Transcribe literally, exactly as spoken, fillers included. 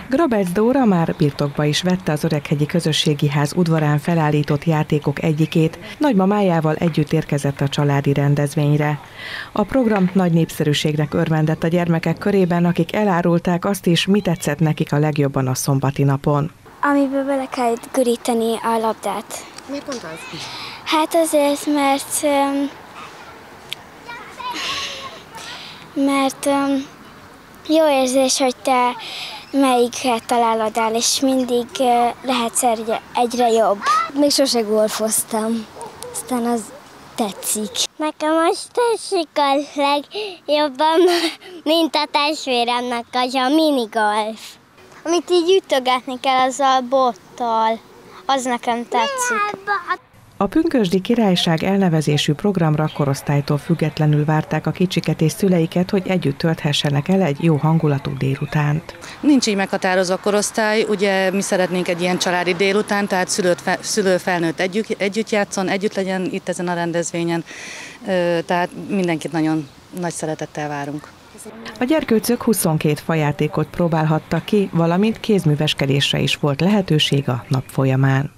Grabec Dóra már birtokba is vette az Öreghegyi Közösségi Ház udvarán felállított játékok egyikét, nagymamájával együtt érkezett a családi rendezvényre. A program nagy népszerűségnek örvendett a gyermekek körében, akik elárulták azt is, mi tetszett nekik a legjobban a szombati napon. Amiből bele kell göríteni a labdát. Miért pont az? Hát azért, mert, mert jó érzés, hogy te melyiket találod el, és mindig lehetsz egyre jobb. Még sose golfoztam, aztán az tetszik. Nekem most tetszik a legjobban, mint a testvéremnek az a minigolf. Amit így ütögetni kell azzal bottal, az nekem tetszik. A Pünkösdi Királyság elnevezésű programra korosztálytól függetlenül várták a kicsiket és szüleiket, hogy együtt tölthessenek el egy jó hangulatú délutánt. Nincs így meghatározva a korosztály, ugye mi szeretnénk egy ilyen családi délután, tehát szülőt, szülő felnőtt együtt, együtt játszon, együtt legyen itt ezen a rendezvényen, tehát mindenkit nagyon nagy szeretettel várunk. A gyerkőcök huszonkét fajátékot próbálhattak ki, valamint kézműveskedésre is volt lehetőség a nap folyamán.